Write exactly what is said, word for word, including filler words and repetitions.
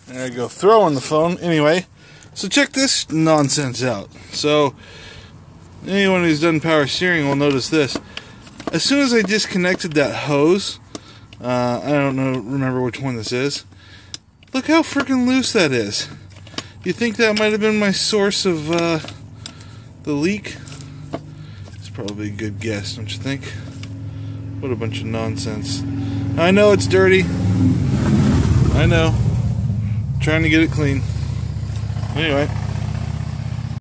There I go, throwing the phone. Anyway, so check this nonsense out. So, anyone who's done power steering will notice this. As soon as I disconnected that hose, uh, I don't know, remember which one this is. Look how freaking loose that is. You think that might have been my source of uh, the leak? It's probably a good guess, don't you think? What a bunch of nonsense. I know it's dirty. I know. I'm trying to get it clean. Anyway.